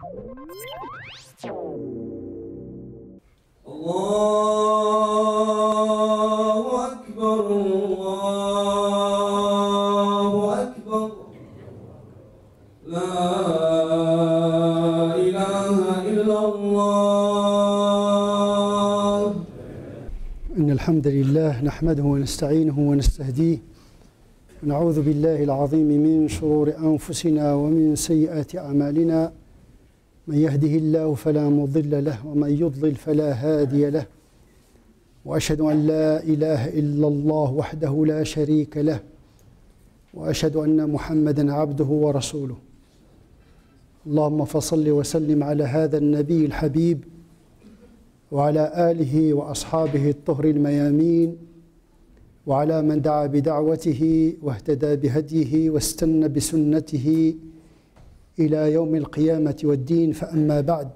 الله أكبر الله أكبر لا إله إلا الله. إن الحمد لله نحمده ونستعينه ونستهديه، ونعوذ بالله العظيم من شرور أنفسنا ومن سيئات أعمالنا، من يهده الله فلا مضل له ومن يضلل فلا هادي له، وأشهد أن لا إله إلا الله وحده لا شريك له، وأشهد أن محمدا عبده ورسوله. اللهم فصل وسلم على هذا النبي الحبيب وعلى آله وأصحابه الطهر الميامين، وعلى من دعا بدعوته واهتدى بهديه واستنى بسنته إلى يوم القيامة والدين. فأما بعد،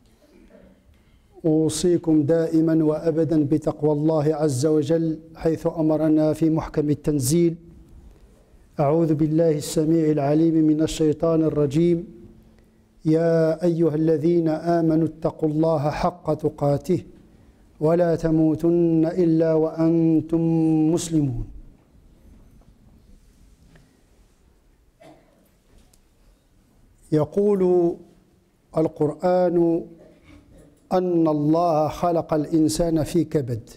أوصيكم دائما وأبدا بتقوى الله عز وجل، حيث أمرنا في محكم التنزيل: أعوذ بالله السميع العليم من الشيطان الرجيم، يا أيها الذين آمنوا اتقوا الله حق تقاته ولا تموتن إلا وأنتم مسلمون. يقول القرآن أن الله خلق الإنسان في كبد،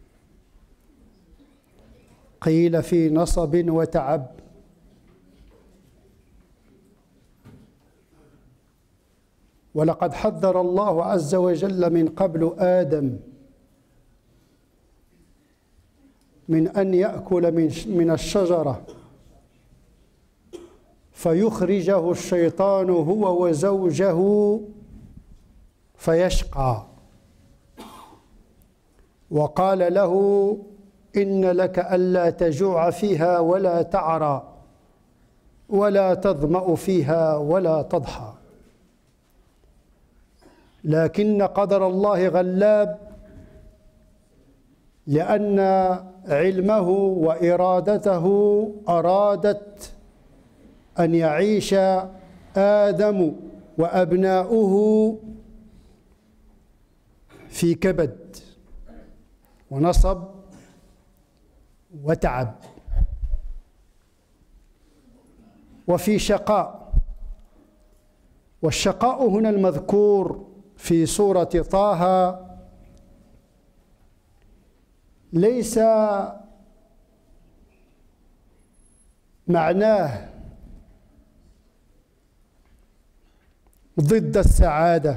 قيل في نصب وتعب، ولقد حذر الله عز وجل من قبل آدم من أن يأكل من الشجرة فيخرجه الشيطان هو وزوجه فيشقى، وقال له: إن لك ألا تجوع فيها ولا تعرى ولا تظمأ فيها ولا تضحى. لكن قدر الله غلاب، لأن علمه وإرادته أرادت أن يعيش آدم وأبناؤه في كبد ونصب وتعب وفي شقاء. والشقاء هنا المذكور في سورة طه ليس معناه ضد السعادة.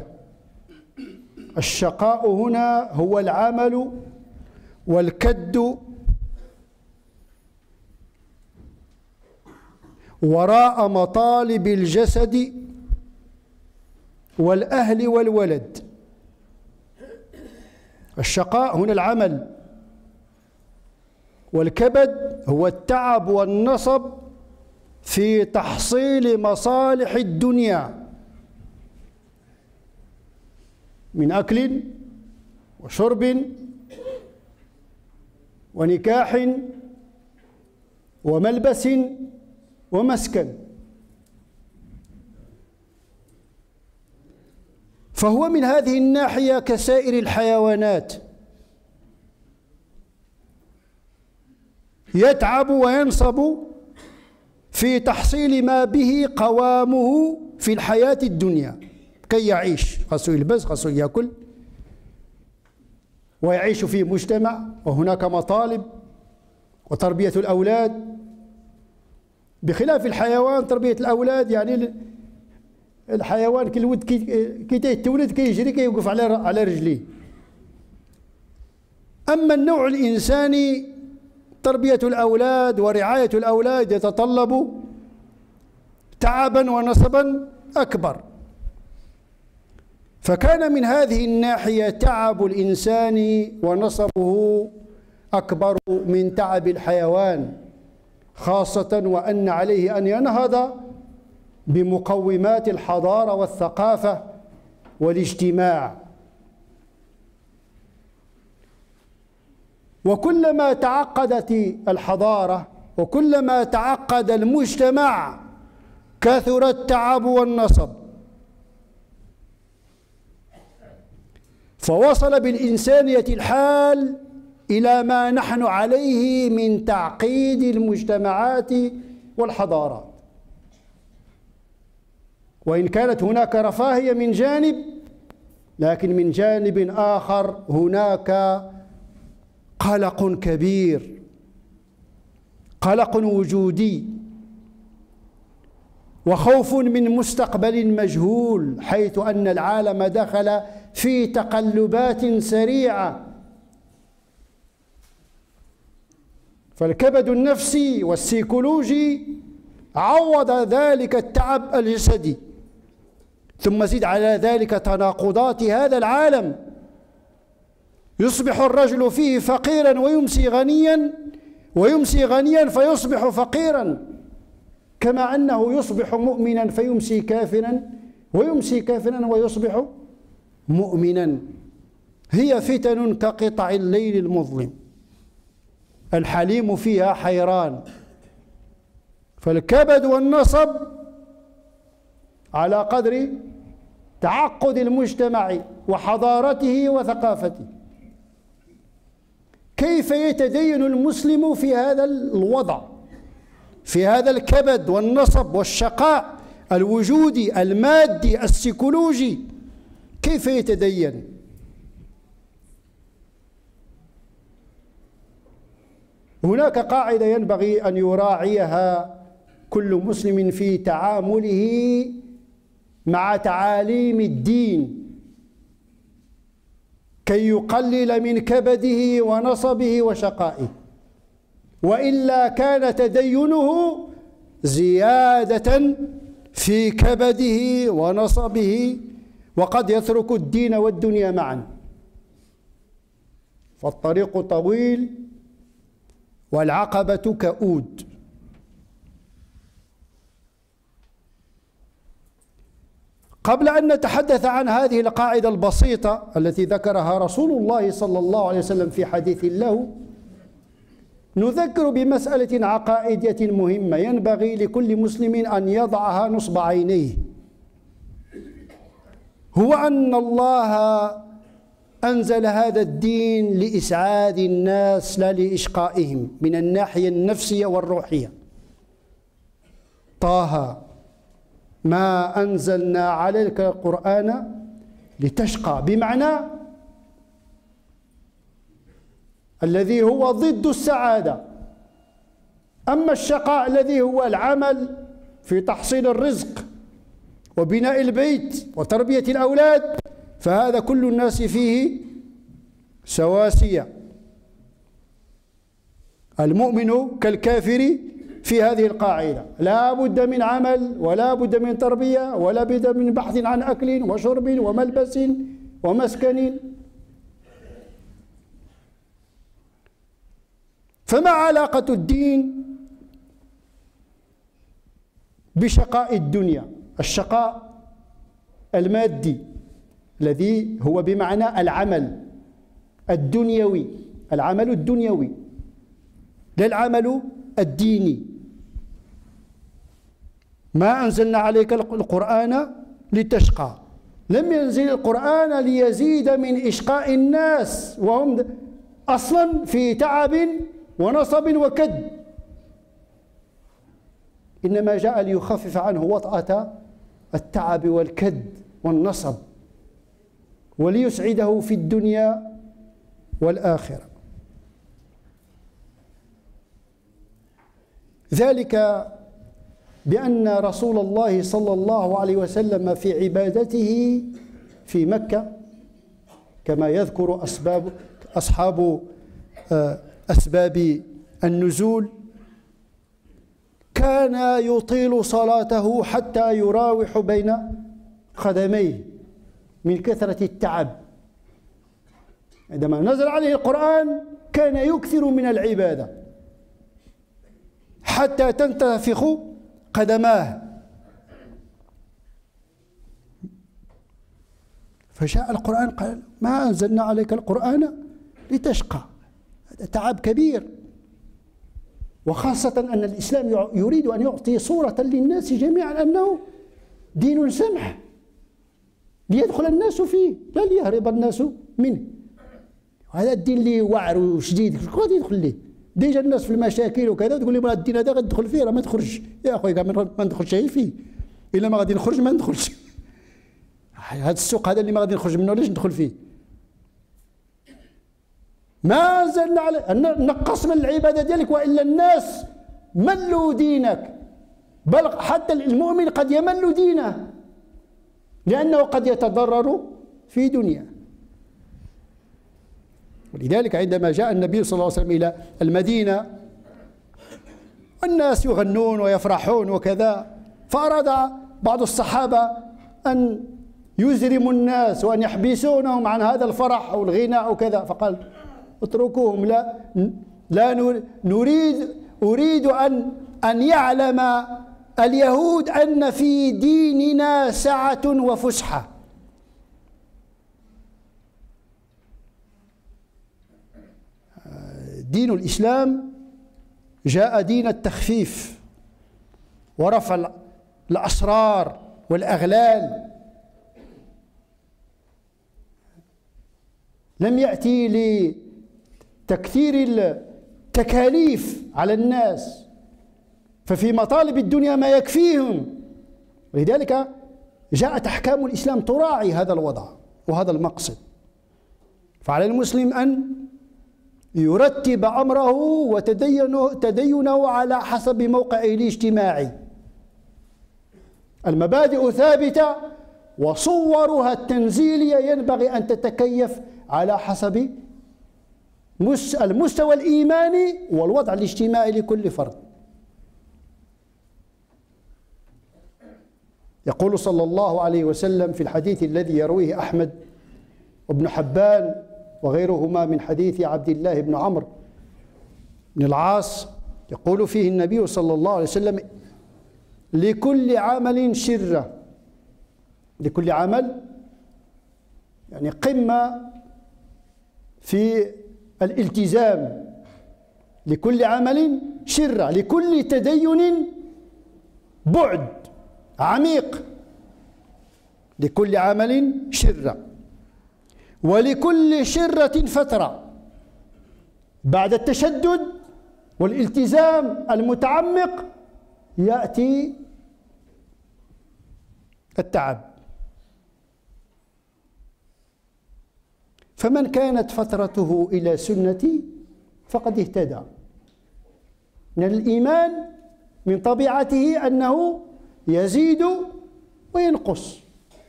الشقاء هنا هو العمل والكد وراء مطالب الجسد والأهل والولد. الشقاء هنا العمل، والكبد هو التعب والنصب في تحصيل مصالح الدنيا من أكل وشرب ونكاح وملبس ومسكن. فهو من هذه الناحية كسائر الحيوانات، يتعب وينصب في تحصيل ما به قوامه في الحياة الدنيا كي يعيش، خاصو يلبس، خاصو يأكل، ويعيش في مجتمع، وهناك مطالب وتربية الأولاد. بخلاف الحيوان، تربية الأولاد يعني الحيوان كي الولد كي تولد كيجري كيوقف على رجليه. أما النوع الإنساني، تربية الأولاد ورعاية الأولاد يتطلب تعبا ونصبا أكبر. فكان من هذه الناحية تعب الإنسان ونصبه أكبر من تعب الحيوان، خاصة وأن عليه أن ينهض بمقومات الحضارة والثقافة والاجتماع. وكلما تعقدت الحضارة وكلما تعقد المجتمع كثر التعب والنصب. فوصل بالإنسانية الحال إلى ما نحن عليه من تعقيد المجتمعات والحضارات. وإن كانت هناك رفاهية من جانب، لكن من جانب آخر هناك قلق كبير، قلق وجودي، وخوف من مستقبل مجهول، حيث أن العالم دخل في تقلبات سريعة. فالكبد النفسي والسيكولوجي عوض ذلك التعب الجسدي، ثم زد على ذلك تناقضات هذا العالم. يصبح الرجل فيه فقيرا ويمسي غنيا، ويمسي غنيا فيصبح فقيرا، كما أنه يصبح مؤمنا فيمسي كافرا، ويمسي كافرا ويصبح مؤمنا. هي فتن كقطع الليل المظلم، الحليم فيها حيران. فالكبد والنصب على قدر تعقد المجتمع وحضارته وثقافته. كيف يتدين المسلم في هذا الوضع، في هذا الكبد والنصب والشقاء الوجودي المادي السيكولوجي؟ كيف يتدين؟ هناك قاعدة ينبغي أن يراعيها كل مسلم في تعامله مع تعاليم الدين، كي يقلل من كبده ونصبه وشقائه، وإلا كان تدينه زيادة في كبده ونصبه، وقد يترك الدين والدنيا معا. فالطريق طويل والعقبة كؤود. قبل أن نتحدث عن هذه القاعدة البسيطة التي ذكرها رسول الله صلى الله عليه وسلم في حديث له، نذكر بمسألة عقائدية مهمة ينبغي لكل مسلم أن يضعها نصب عينيه، هو أن الله أنزل هذا الدين لإسعاد الناس لا لإشقائهم من الناحية النفسية والروحية. طه ما أنزلنا عليك القرآن لتشقى، بمعنى الذي هو ضد السعادة. أما الشقاء الذي هو العمل في تحصيل الرزق وبناء البيت وتربية الأولاد، فهذا كل الناس فيه سواسية، المؤمن كالكافر في هذه القاعدة. لا بد من عمل، ولا بد من تربية، ولا بد من بحث عن أكل وشرب وملبس ومسكن. فما علاقة الدين بشقاء الدنيا؟ الشقاء المادي الذي هو بمعنى العمل الدنيوي، العمل الدنيوي لا العمل الديني. ما أنزلنا عليك القرآن لتشقى، لم ينزل القرآن ليزيد من إشقاء الناس وهم أصلا في تعب ونصب وكد، إنما جاء ليخفف عنه وطأة التعب والكد والنصب، وليسعده في الدنيا والآخرة. ذلك بأن رسول الله صلى الله عليه وسلم في عبادته في مكة، كما يذكر أصحاب أسباب النزول، كان يطيل صلاته حتى يراوح بين قدميه من كثرة التعب. عندما نزل عليه القرآن كان يكثر من العبادة حتى تنتفخ قدماه. فجاء القرآن قال ما أنزلنا عليك القرآن لتشقى. هذا تعب كبير، وخاصة أن الإسلام يريد أن يعطي صورة للناس جميعا أنه دين سمح ليدخل الناس فيه، لا ليهرب الناس منه. هذا الدين اللي واعر وشديد شكون غادي يدخل ليه؟ ديجا الناس في المشاكل وكذا تقول لي الدين هذا غادي فيه راه ما تخرجش. يا اخويا ما ندخلش فيه، الا ما غادي نخرج ما ندخلش. هذا السوق هذا اللي ما غادي نخرج منه علاش ندخل فيه؟ ما زلنا على نقص من العباده ديالك، والا الناس ملوا دينك، بل حتى المؤمن قد يمل دينه لانه قد يتضرر في دنياه. ولذلك عندما جاء النبي صلى الله عليه وسلم الى المدينه والناس يغنون ويفرحون وكذا، فاراد بعض الصحابه ان يزرموا الناس وان يحبسونهم عن هذا الفرح او الغناء وكذا، فقال اتركوهم، لا أريد أن يعلم اليهود أن في ديننا سعة وفسحة. دين الإسلام جاء دين التخفيف ورفع الأسرار والأغلال، لم يأتي لتكثير التكاليف على الناس، ففي مطالب الدنيا ما يكفيهم. ولذلك جاءت أحكام الإسلام تراعي هذا الوضع وهذا المقصد. فعلى المسلم أن يرتب أمره وتدينه على حسب موقعه الاجتماعي. المبادئ ثابتة وصورها التنزيلية ينبغي أن تتكيف على حسب المستوى الإيماني والوضع الاجتماعي لكل فرد. يقول صلى الله عليه وسلم في الحديث الذي يرويه أحمد وابن حبان وغيرهما من حديث عبد الله بن عمرو بن العاص، يقول فيه النبي صلى الله عليه وسلم: لكل عمل شرة. لكل عمل يعني قمة في الالتزام، لكل عمل شرة، لكل تدين بعد عميق، لكل عمل شرة، ولكل شرة فترة. بعد التشدد والالتزام المتعمق يأتي التعب. فمن كانت فترته إلى سنتي فقد اهتدى. من الإيمان من طبيعته أنه يزيد وينقص،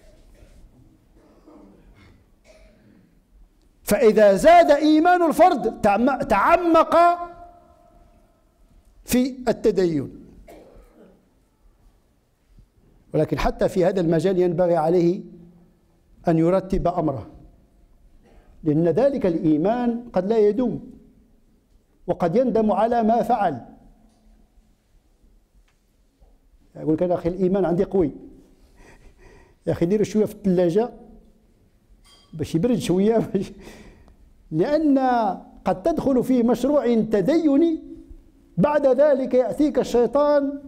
فإذا زاد إيمان الفرد تعمق في التدين. ولكن حتى في هذا المجال ينبغي عليه أن يرتب أمره، لأن ذلك الإيمان قد لا يدوم وقد يندم على ما فعل. يقول لك: أنا أخي الإيمان عندي قوي، يا أخي دير شوية في الثلاجة باش يبرد شوية لأن قد تدخل في مشروع تديني، بعد ذلك يأتيك الشيطان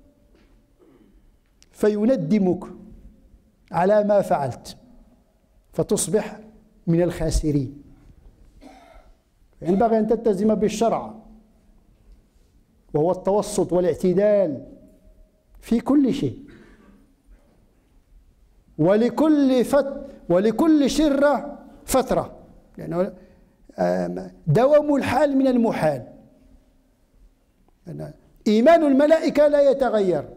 فيندمك على ما فعلت فتصبح من الخاسرين. ينبغي أن تلتزم بالشرع، وهو التوسط والاعتدال في كل شيء. ولكل شرة فترة، لأنه دوام الحال من المحال. إيمان الملائكة لا يتغير،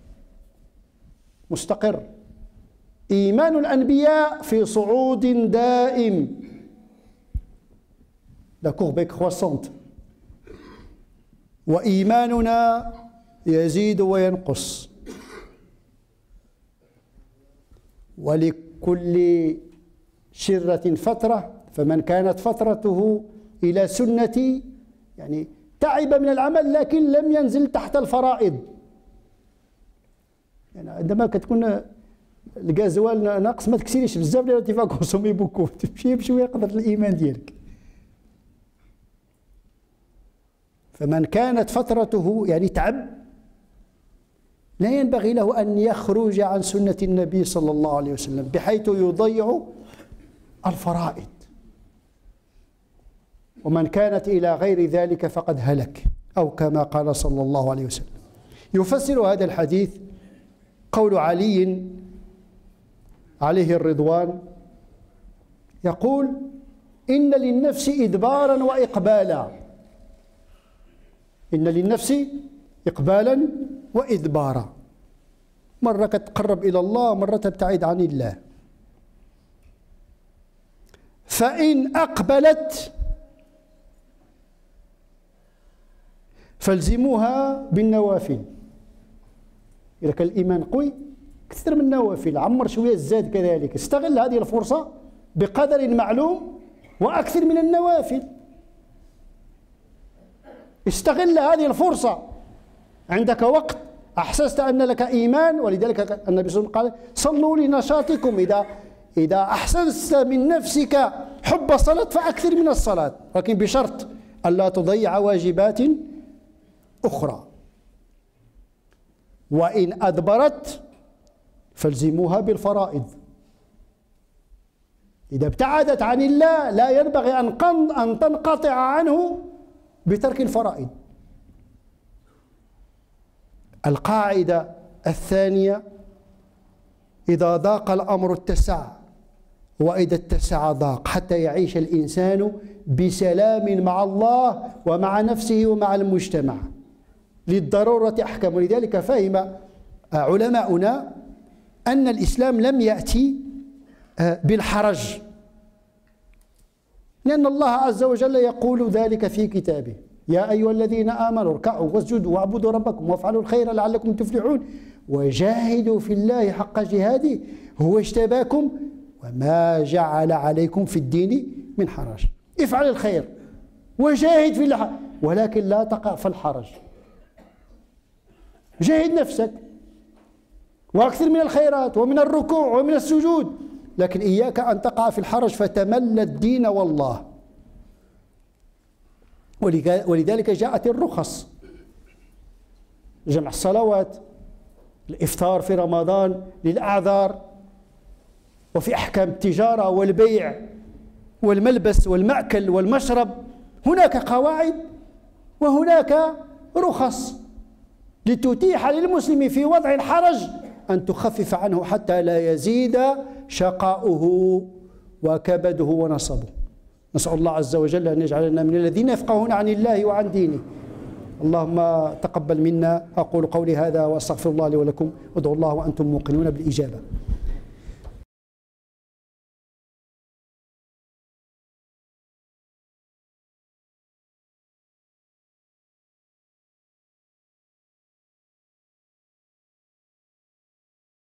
مستقر. إيمان الأنبياء في صعود دائم، لا courbe croissante. وإيماننا يزيد وينقص. ولكل شرة فترة، فمن كانت فترته إلى سنتي يعني تعب من العمل لكن لم ينزل تحت الفرائض. يعني عندما كتكون الغازوال ناقص ما تكسيريش بزاف، لأن تيفا كونسومي بوكو، تمشي بشويه قدر الإيمان ديالك. فمن كانت فترته يعني تعب لا ينبغي له أن يخرج عن سنة النبي صلى الله عليه وسلم بحيث يضيع الفرائض. ومن كانت إلى غير ذلك فقد هلك، أو كما قال صلى الله عليه وسلم. يفسر هذا الحديث قول علي عليه الرضوان، يقول: إن للنفس إدبارا وإقبالا، إن للنفس إقبالا وإدبارا، مرة تقرب إلى الله، مرة تبتعد عن الله. فإن أقبلت فالزموها بالنوافل. إذا كان الإيمان قوي كثر من النوافل، عمر شوية الزاد كذلك، استغل هذه الفرصة بقدر معلوم وأكثر من النوافل. استغل هذه الفرصة، عندك وقت أحسست أن لك إيمان، ولذلك النبي صلى الله عليه وسلم قال: صلوا لنشاطكم. إذا أحسست من نفسك حب الصلاة فأكثر من الصلاة، لكن بشرط ألا تضيع واجبات أخرى. وإن أدبرت فالزموها بالفرائض. إذا ابتعدت عن الله لا ينبغي أن تنقطع عنه بترك الفرائض. القاعدة الثانية: إذا ضاق الأمر اتسع، وإذا اتسع ضاق، حتى يعيش الإنسان بسلام مع الله ومع نفسه ومع المجتمع. للضرورة أحكم. ولذلك فهم علماؤنا أن الإسلام لم يأتي بالحرج، لأن الله عز وجل يقول ذلك في كتابه: يا أيها الذين آمنوا اركعوا واسجدوا واعبدوا ربكم وافعلوا الخير لعلكم تفلحون وجاهدوا في الله حق جهاده هو اجتباكم وما جعل عليكم في الدين من حرج. افعل الخير وجاهد في الله، ولكن لا تقع في الحرج. جاهد نفسك وأكثر من الخيرات ومن الركوع ومن السجود، لكن إياك أن تقع في الحرج فتمل الدين والله. ولذلك جاءت الرخص: جمع الصلوات، الإفطار في رمضان للأعذار، وفي أحكام التجارة والبيع والملبس والمأكل والمشرب هناك قواعد وهناك رخص لتتيح للمسلم في وضع الحرج أن تخفف عنه حتى لا يزيد شقاؤه وكبده ونصبه. نسأل الله عز وجل أن يجعلنا من الذين يفقهون عن الله وعن دينه. اللهم تقبل منا. أقول قولي هذا وأستغفر الله لي ولكم، وادعوا الله وأنتم موقنون بالإجابة.